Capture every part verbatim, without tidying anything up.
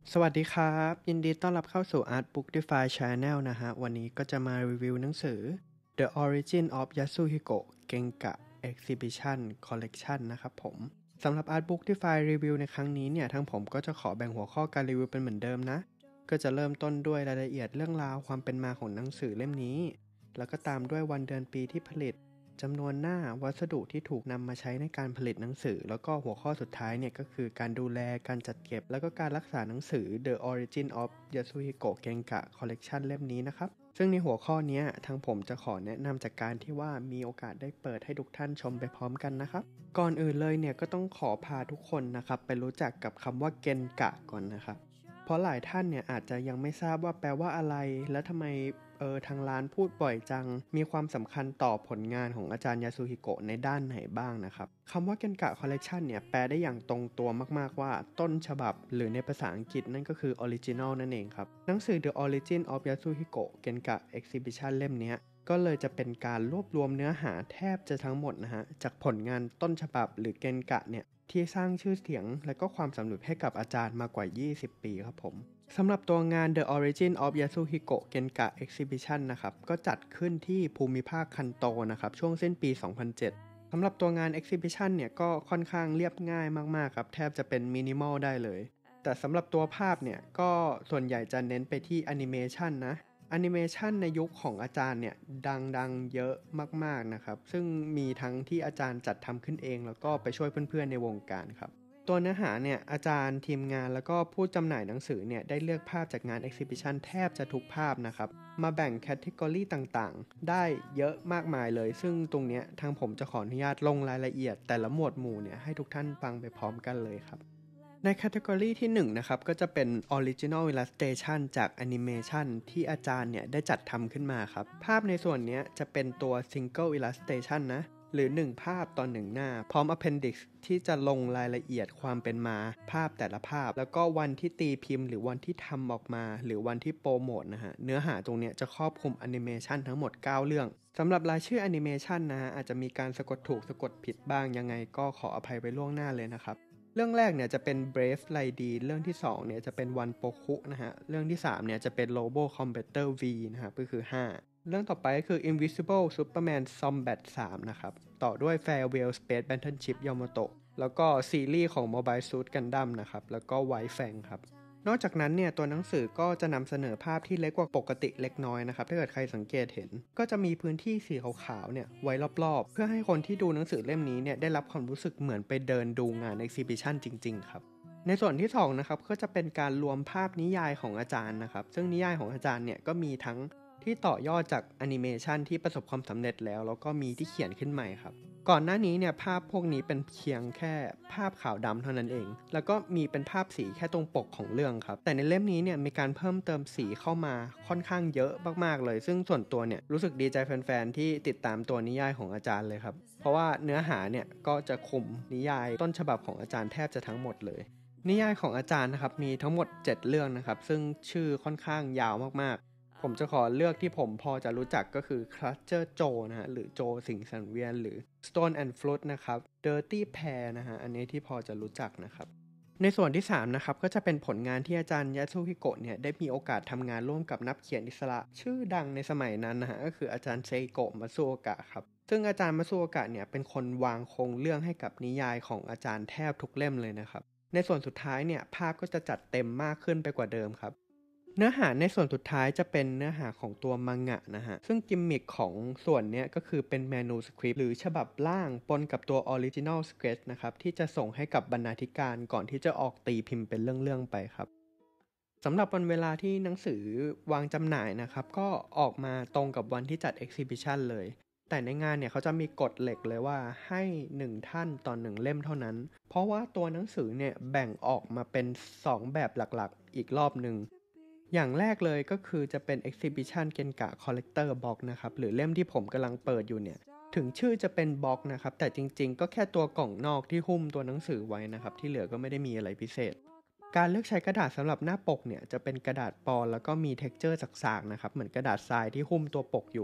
สวัสดีครับยินดีต้อนรับเข้าสู่ Art Book Defy Channel นะฮะวันนี้ก็จะมารีวิวหนังสือ The Origin of Yasuhiko Genga Exhibition Collection นะครับผมสำหรับ Art Book Defy รีวิวในครั้งนี้เนี่ยทั้งผมก็จะขอแบ่งหัวข้อการรีวิวเป็นเหมือนเดิมนะก็จะเริ่มต้นด้วยรายละเอียดเรื่องราวความเป็นมาของหนังสือเล่มนี้แล้วก็ตามด้วยวันเดือนปีที่ผลิตจำนวนหน้าวัสดุที่ถูกนำมาใช้ในการผลิตหนังสือแล้วก็หัวข้อสุดท้ายเนี่ยก็คือการดูแลการจัดเก็บแล้วก็การรักษาหนังสือ The Origin of Yasuhiko Genga Collection เล่มนี้นะครับซึ่งในหัวข้อนี้ทางผมจะขอแนะนำจากการที่ว่ามีโอกาสได้เปิดให้ทุกท่านชมไปพร้อมกันนะครับก่อนอื่นเลยเนี่ยก็ต้องขอพาทุกคนนะครับไปรู้จักกับคำว่า Genga ก่อนนะครับเพราะหลายท่านเนี่ยอาจจะยังไม่ทราบว่าแปลว่าอะไรและทำไมเออทางร้านพูดบ่อยจังมีความสำคัญต่อผลงานของอาจารย์ยาสุฮิโกะในด้านไหนบ้างนะครับคำว่าเกนกะคอลเลกชันเนี่ยแปลได้อย่างตรงตัวมากๆว่าต้นฉบับหรือในภาษาอังกฤษนั่นก็คือออริจินอลนั่นเองครับหนังสือ The Origin of Yasuhiko Genga Exhibition เล่มนี้ก็เลยจะเป็นการรวบรวมเนื้อหาแทบจะทั้งหมดนะฮะจากผลงานต้นฉบับหรือเกนกะเนี่ยที่สร้างชื่อเสียงและก็ความสำเร็จให้กับอาจารย์มากว่ายี่สิบปีครับผมสำหรับตัวงาน The Origin of Yasuhiko Genga Exhibition นะครับก็จัดขึ้นที่ภูมิภาคคันโตนะครับช่วงสิ้นปี สองพันเจ็ด สำหรับตัวงาน Exhibition เนี่ยก็ค่อนข้างเรียบง่ายมากๆครับแทบจะเป็นมินิมอลได้เลยแต่สำหรับตัวภาพเนี่ยก็ส่วนใหญ่จะเน้นไปที่แอนิเมชันนะแอนิเมชันในยุคของอาจารย์เนี่ยดังๆเยอะมากๆนะครับซึ่งมีทั้งที่อาจารย์จัดทำขึ้นเองแล้วก็ไปช่วยเพื่อนๆในวงการครับตัวเนื้อหาเนี่ยอาจารย์ทีมงานแล้วก็ผู้จำหน่ายหนังสือเนี่ยได้เลือกภาพจากงาน Exhibition แทบจะทุกภาพนะครับมาแบ่งแคตตากรีต่างๆได้เยอะมากมายเลยซึ่งตรงเนี้ยทางผมจะขออนุญาตลงรายละเอียดแต่ละหมวดหมู่เนี่ยให้ทุกท่านฟังไปพร้อมกันเลยครับในแคตตากรีที่หนึ่งนะครับก็จะเป็น Original Illustration จาก Animation ที่อาจารย์เนี่ยได้จัดทำขึ้นมาครับภาพในส่วนนี้จะเป็นตัว Single Illustration นะหรือหนึ่งภาพต่อหนึ่งหน้าพร้อม Appendix ที่จะลงรายละเอียดความเป็นมาภาพแต่ละภาพแล้วก็วันที่ตีพิมพ์หรือวันที่ทำออกมาหรือวันที่โปรโมทนะฮะเนื้อหาตรงนี้จะครอบคลุมแอนิเมชันทั้งหมดเก้าเรื่องสำหรับรายชื่อแอนิเมชันนะฮะอาจจะมีการสะกดถูกสะกดผิดบ้างยังไงก็ขออภัยไว้ล่วงหน้าเลยนะครับเรื่องแรกเนี่ยจะเป็น Brave Lady เรื่องที่สองเนี่ยจะเป็น One Poku นะฮะเรื่องที่สามเนี่ยจะเป็น Robo Computer V นะครับก็คือห้าเรื่องต่อไปก็คือ Invisible Superman Zombat สามนะครับต่อด้วย Farewell Space Battleship Yamato แล้วก็ซีรีส์ของ Mobile Suit Gundam นะครับแล้วก็ White Fang ครับนอกจากนั้นเนี่ยตัวหนังสือก็จะนำเสนอภาพที่เล็กกว่าปกติเล็กน้อยนะครับถ้าเกิดใครสังเกตเห็นก็จะมีพื้นที่สีขาวๆเนี่ยไว้รอบๆเพื่อให้คนที่ดูหนังสือเล่มนี้เนี่ยได้รับความรู้สึกเหมือนไปเดินดูงาน Exhibition จริงๆครับในส่วนที่สองนะครับก็จะเป็นการรวมภาพนิยายของอาจารย์นะครับซึ่งนิยายของอาจารย์เนี่ยก็มีทั้งที่ต่อยอดจากแอนิเมชันที่ประสบความสำเร็จแล้วแล้วก็มีที่เขียนขึ้นใหม่ครับก่อนหน้านี้เนี่ยภาพพวกนี้เป็นเพียงแค่ภาพขาวดำเท่านั้นเองแล้วก็มีเป็นภาพสีแค่ตรงปกของเรื่องครับแต่ในเล่มนี้เนี่ยมีการเพิ่มเติมสีเข้ามาค่อนข้างเยอะมากๆเลยซึ่งส่วนตัวเนี่ยรู้สึกดีใจแฟนๆที่ติดตามตัวนิยายของอาจารย์เลยครับเพราะว่าเนื้อหาเนี่ยก็จะคุมนิยายต้นฉบับของอาจารย์แทบจะทั้งหมดเลยนิยายของอาจารย์นะครับมีทั้งหมดเจ็ดเรื่องนะครับซึ่งชื่อค่อนข้างยาวมากๆผมจะขอเลือกที่ผมพอจะรู้จักก็คือ Clutcher Joe นะฮะหรือโจสิงสังเวียนหรือ Stone and Fruit นะครับ Dirty Pair นะฮะอันนี้ที่พอจะรู้จักนะครับในส่วนที่สามนะครับก็จะเป็นผลงานที่อาจารย์ยาสุฮิโกะเนี่ยได้มีโอกาสทำงานร่วมกับนักเขียนอิสระชื่อดังในสมัยนั้นนะฮะก็คืออาจารย์เซโกะมัตสึโอกะครับซึ่งอาจารย์มัตสึโอกะเนี่ยเป็นคนวางโครงเรื่องให้กับนิยายของอาจารย์แทบทุกเล่มเลยนะครับในส่วนสุดท้ายเนี่ยภาพก็จะจัดเต็มมากขึ้นไปกว่าเดิมครับเนื้อหาในส่วนสุดท้ายจะเป็นเนื้อหาของตัวมังงะนะฮะซึ่งกิมมิคของส่วนนี้ก็คือเป็นแมนูสคริปต์หรือฉบับล่างปนกับตัวออริจินอลสเกรชนะครับที่จะส่งให้กับบรรณาธิการก่อนที่จะออกตีพิมพ์เป็นเรื่องๆไปครับสำหรับวันเวลาที่หนังสือวางจำหน่ายนะครับก็ออกมาตรงกับวันที่จัด Exhibition เลยแต่ในงานเนี่ยเขาจะมีกฎเหล็กเลยว่าให้หนึ่งท่านต่อหนึ่งเล่มเท่านั้นเพราะว่าตัวหนังสือเนี่ยแบ่งออกมาเป็นสองแบบหลักๆอีกรอบหนึ่งอย่างแรกเลยก็คือจะเป็น Exhibition Genga Collector Box นะครับหรือเล่มที่ผมกำลังเปิดอยู่เนี่ยถึงชื่อจะเป็นบ็อกนะครับแต่จริงๆก็แค่ตัวกล่องนอกที่หุ้มตัวหนังสือไว้นะครับที่เหลือก็ไม่ได้มีอะไรพิเศษการเลือกใช้กระดาษสำหรับหน้าปกเนี่ยจะเป็นกระดาษปอนแล้วก็มี texture สากๆนะครับเหมือนกระดาษทรายที่หุ้มตัวปกอยู่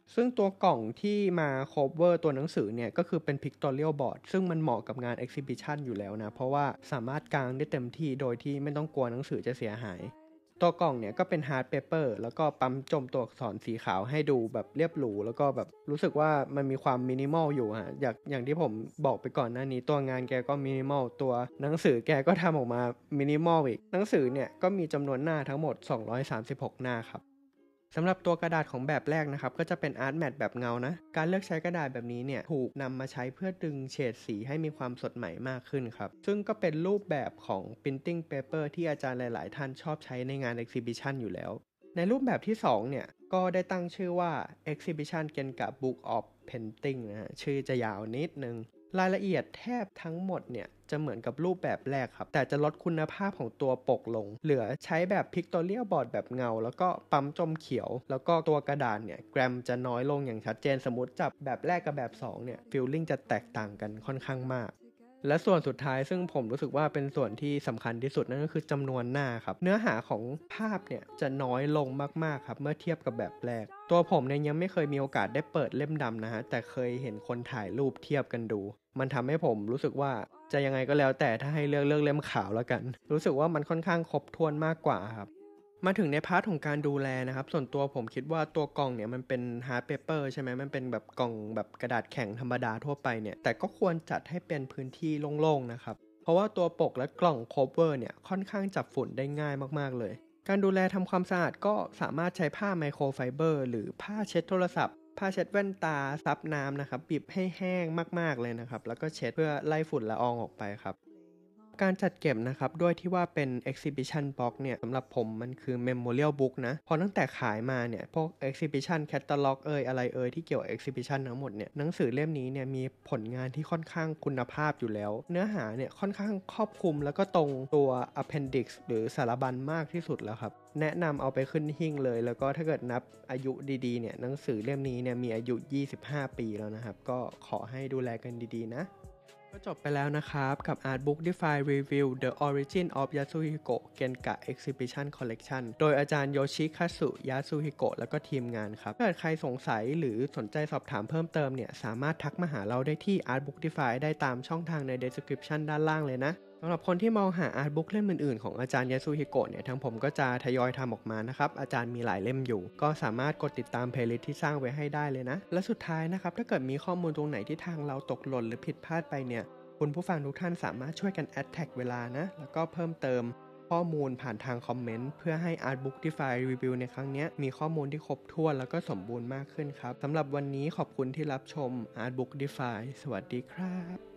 ซึ่งตัวกล่องที่มา cover ตัวหนังสือเนี่ยก็คือเป็น pictorial board ซึ่งมันเหมาะกับงาน exhibition อยู่แล้วนะเพราะว่าสามารถกางได้เต็มที่โดยที่ไม่ต้องกลัวหนังสือจะเสียหายตัวกล่องเนี่ยก็เป็น hard paper แล้วก็ปั๊มจมตัวอักษรสีขาวให้ดูแบบเรียบหรูแล้วก็แบบรู้สึกว่ามันมีความมินิมอลอยู่ฮะอย่างอย่างที่ผมบอกไปก่อนหน้านี้ตัวงานแกก็มินิมอลตัวหนังสือแกก็ทำออกมามินิมอลอีกหนังสือเนี่ยก็มีจำนวนหน้าทั้งหมดสองร้อยสามสิบหกหน้าครับสำหรับตัวกระดาษของแบบแรกนะครับก็จะเป็นอาร์ตแมทแบบเงานะการเลือกใช้กระดาษแบบนี้เนี่ยถูกนำมาใช้เพื่อดึงเฉดสีให้มีความสดใหม่มากขึ้นครับซึ่งก็เป็นรูปแบบของ printing paper ที่อาจารย์หลายๆท่านชอบใช้ในงาน exhibition อยู่แล้วในรูปแบบที่สองเนี่ยก็ได้ตั้งชื่อว่า exhibition Genka Book of Painting นะฮะชื่อจะยาวนิดนึงรายละเอียดแทบทั้งหมดเนี่ยจะเหมือนกับรูปแบบแรกครับแต่จะลดคุณภาพของตัวปกลงเหลือใช้แบบ pictorial board แบบเงาแล้วก็ปั๊มจมเขียวแล้วก็ตัวกระดาษเนี่ยแกรมจะน้อยลงอย่างชัดเจนสมมติจับแบบแรกกับแบบสองเนี่ยฟีลลิ่งจะแตกต่างกันค่อนข้างมากและส่วนสุดท้ายซึ่งผมรู้สึกว่าเป็นส่วนที่สำคัญที่สุดนั่นก็คือจำนวนหน้าครับเนื้อหาของภาพเนี่ยจะน้อยลงมากๆครับเมื่อเทียบกับแบบแรกตัวผมเนี่ยยังไม่เคยมีโอกาสได้เปิดเล่มดำนะฮะแต่เคยเห็นคนถ่ายรูปเทียบกันดูมันทำให้ผมรู้สึกว่าจะยังไงก็แล้วแต่ถ้าให้เลือกเลือกเล่มขาวแล้วกันรู้สึกว่ามันค่อนข้างครบถ้วนมากกว่าครับมาถึงในพาร์ทของการดูแลนะครับส่วนตัวผมคิดว่าตัวกล่องเนี่ยมันเป็นฮาร์ดเปเปอร์ใช่ไหมมันเป็นแบบกล่องแบบกระดาษแข็งธรรมดาทั่วไปเนี่ยแต่ก็ควรจัดให้เป็นพื้นที่โล่งๆนะครับเพราะว่าตัวปกและกล่องโคเวอร์เนี่ยค่อนข้างจับฝุ่นได้ง่ายมากๆเลยการดูแลทำความสะอาดก็สามารถใช้ผ้าไมโครไฟเบอร์หรือผ้าเช็ดโทรศัพท์ผ้าเช็ดแว่นตาซับน้ำนะครับบีบให้แห้งมากๆเลยนะครับแล้วก็เช็ดเพื่อไล่ฝุ่นละอองออกไปครับการจัดเก็บนะครับด้วยที่ว่าเป็น exhibition box เนี่ยสำหรับผมมันคือ memorial book นะพอตั้งแต่ขายมาเนี่ยพวก exhibition catalog เอ่ยอะไรเอ่ยที่เกี่ยว exhibition ทั้งหมดเนี่ยหนังสือเล่มนี้เนี่ยมีผลงานที่ค่อนข้างคุณภาพอยู่แล้วเนื้อหาเนี่ยค่อนข้างครอบคลุมแล้วก็ตรงตัว appendix หรือสารบัญมากที่สุดแล้วครับแนะนำเอาไปขึ้นหิ้งเลยแล้วก็ถ้าเกิดนับอายุดีๆเนี่ยหนังสือเล่มนี้เนี่ยมีอายุยี่สิบห้าปีแล้วนะครับก็ขอให้ดูแลกันดีๆนะก็จบไปแล้วนะครับกับ Art Book Defy Review The Origin of Yasuhiko Genka Exhibition Collection โดยอาจารย์โยชิคัตสึยาสุฮิโกะแล้วก็ทีมงานครับถ้าเกิดใครสงสัยหรือสนใจสอบถามเพิ่มเติมเนี่ยสามารถทักมาหาเราได้ที่ Art Book Defy ได้ตามช่องทางใน description ด้านล่างเลยนะสำหรับคนที่มองหาอาร์ตบุ๊กเล่มอื่นๆของอาจารย์ยาสุฮิโกะเนี่ยทั้งผมก็จะทยอยทำออกมานะครับอาจารย์มีหลายเล่มอยู่ก็สามารถกดติดตามเพลย์ลิสต์ที่สร้างไว้ให้ได้เลยนะและสุดท้ายนะครับถ้าเกิดมีข้อมูลตรงไหนที่ทางเราตกหล่นหรือผิดพลาดไปเนี่ยคุณผู้ฟังทุกท่านสามารถช่วยกันแอดแท็กเวลานะแล้วก็เพิ่มเติมข้อมูลผ่านทางคอมเมนต์เพื่อให้ Art Book Defy Review ในครั้งนี้มีข้อมูลที่ครบถ้วนแล้วก็สมบูรณ์มากขึ้นครับสำหรับวันนี้ขอบคุณที่รับชม Art Book Defy สวัสดีครับ